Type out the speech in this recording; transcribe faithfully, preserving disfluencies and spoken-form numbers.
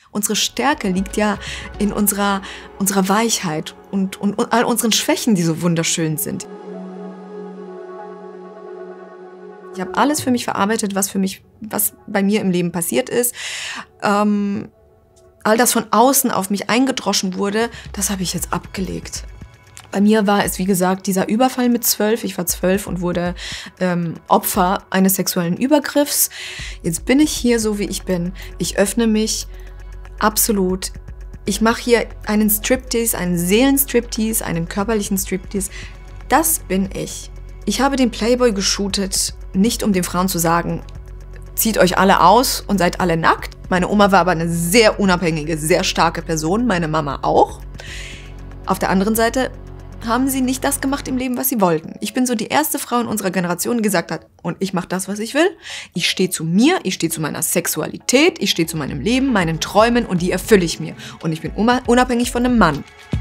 Unsere Stärke liegt ja in unserer, unserer Weichheit und, und, und all unseren Schwächen, die so wunderschön sind. Ich habe alles für mich verarbeitet, was für mich, was bei mir im Leben passiert ist. Ähm, all das von außen auf mich eingedroschen wurde, das habe ich jetzt abgelegt. Bei mir war es, wie gesagt, dieser Überfall mit zwölf. Ich war zwölf und wurde ähm, Opfer eines sexuellen Übergriffs. Jetzt bin ich hier so, wie ich bin. Ich öffne mich absolut. Ich mache hier einen Striptease, einen Seelenstriptease, einen körperlichen Striptease. Das bin ich. Ich habe den Playboy geshootet, nicht um den Frauen zu sagen, zieht euch alle aus und seid alle nackt. Meine Oma war aber eine sehr unabhängige, sehr starke Person, meine Mama auch. Auf der anderen Seite haben sie nicht das gemacht im Leben, was sie wollten. Ich bin so die erste Frau in unserer Generation, die gesagt hat, und ich mache das, was ich will. Ich stehe zu mir, ich stehe zu meiner Sexualität, ich stehe zu meinem Leben, meinen Träumen und die erfülle ich mir. Und ich bin unabhängig von einem Mann.